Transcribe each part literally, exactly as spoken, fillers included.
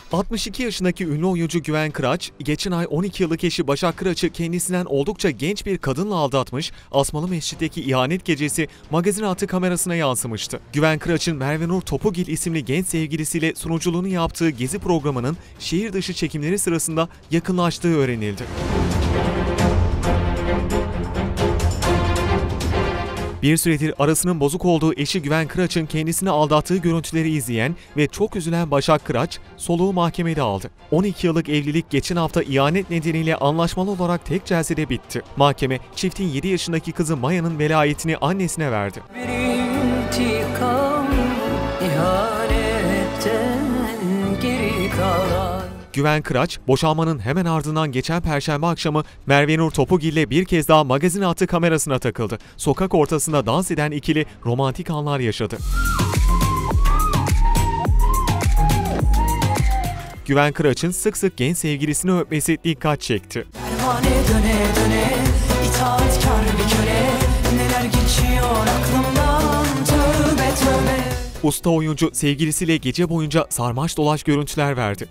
altmış iki yaşındaki ünlü oyuncu Güven Kıraç, geçen ay on iki yıllık eşi Başak Kıraç'ı kendisinden oldukça genç bir kadınla aldatmış, Asmalı Mescid'deki ihanet gecesi magazin altı kamerasına yansımıştı. Güven Kıraç'ın Merve Nur Topugil isimli genç sevgilisiyle sunuculuğunu yaptığı Gezi programının şehir dışı çekimleri sırasında yakınlaştığı öğrenildi. Bir süredir arasının bozuk olduğu eşi Güven Kıraç'ın kendisini aldattığı görüntüleri izleyen ve çok üzülen Başak Kıraç, soluğu mahkemede aldı. on iki yıllık evlilik geçen hafta ihanet nedeniyle anlaşmalı olarak tek celsede bitti. Mahkeme, çiftin yedi yaşındaki kızı Maya'nın velayetini annesine verdi. Bir intikam, ihanetten geri kalan. Güven Kıraç, boşanmanın hemen ardından geçen Perşembe akşamı Merve Nur Topugil ile bir kez daha magazin altı kamerasına takıldı. Sokak ortasında dans eden ikili romantik anlar yaşadı. Güven Kıraç'ın sık sık genç sevgilisini öpmesi dikkat çekti. Pervane döne döne, itaatkar bir köle, neler geçiyor aklımdan, tövbe tövbe. Usta oyuncu sevgilisiyle gece boyunca sarmaş dolaş görüntüler verdi.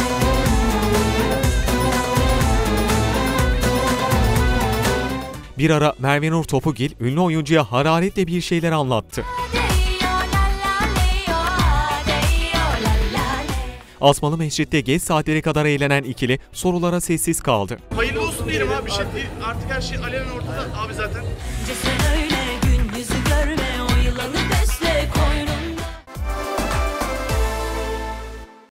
Bir ara Merve Nur Topugil, ünlü oyuncuya hararetle bir şeyler anlattı. Asmalı Mescid'de geç saatlere kadar eğlenen ikili sorulara sessiz kaldı. Hayırlı olsun diyelim abi, bir şey değil. Artık her şey alenen ortada abi zaten.